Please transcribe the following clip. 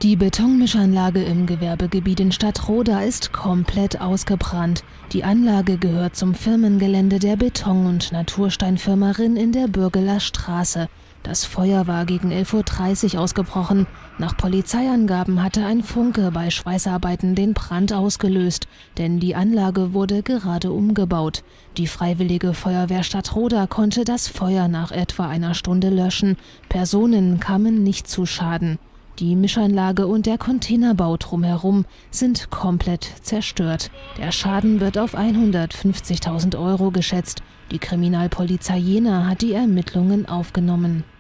Die Betonmischanlage im Gewerbegebiet in Stadtroda ist komplett ausgebrannt. Die Anlage gehört zum Firmengelände der Beton- und Natursteinfirma Rinn in der Bürgeler Straße. Das Feuer war gegen 11:30 Uhr ausgebrochen. Nach Polizeiangaben hatte ein Funke bei Schweißarbeiten den Brand ausgelöst, denn die Anlage wurde gerade umgebaut. Die Freiwillige Feuerwehr Stadtroda konnte das Feuer nach etwa einer Stunde löschen. Personen kamen nicht zu Schaden. Die Mischanlage und der Containerbau drumherum sind komplett zerstört. Der Schaden wird auf 150.000 € geschätzt. Die Kriminalpolizei Jena hat die Ermittlungen aufgenommen.